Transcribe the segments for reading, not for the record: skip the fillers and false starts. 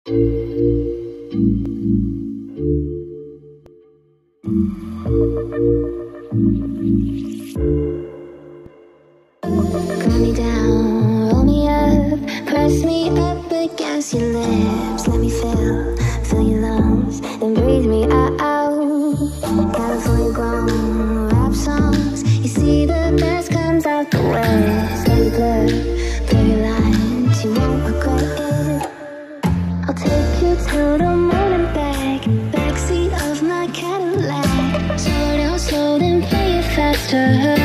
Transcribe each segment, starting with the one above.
Calm me down, roll me up, press me up against your lips. Let me fill your lungs, then breathe me out. California grown rap songs, you see the best comes out the west. Let me blur your lines, you won't regret it. I'll take you to the moon and back, backseat of my Cadillac. Slow down, play it faster.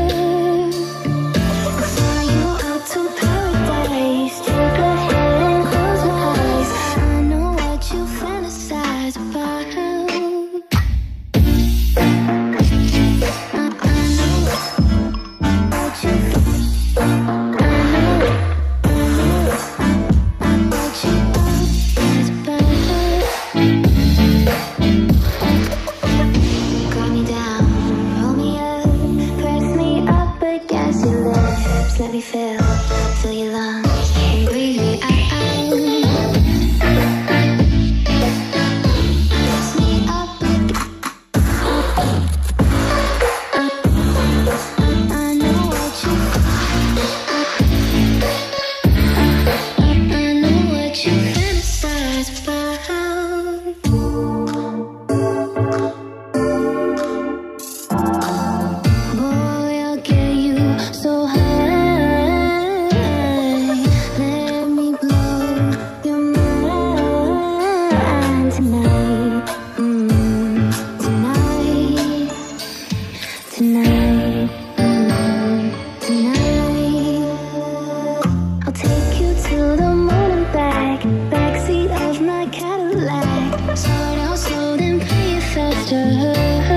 Let me fill your lungs and breathe me out. Press me up. I know what you fantasize about. Boy, I'll get you so high. I'll take you to the moon and back, backseat of my Cadillac. Slow then play it faster.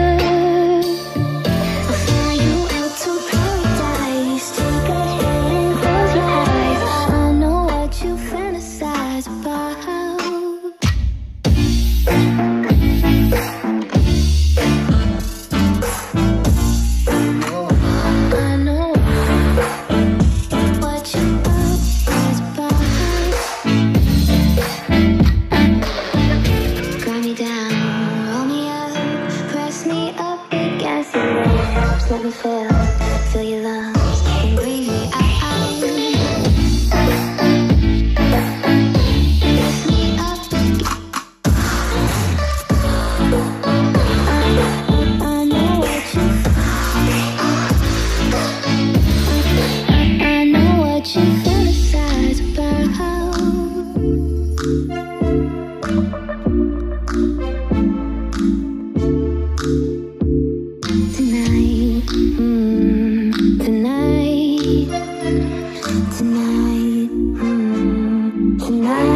I'll fly you out to paradise. Take a hand and close your eyes. I know what you fantasize about. Let me fill your lungs and breathe me out. Lift me up. I know what you fantasize about. Tonight, tonight.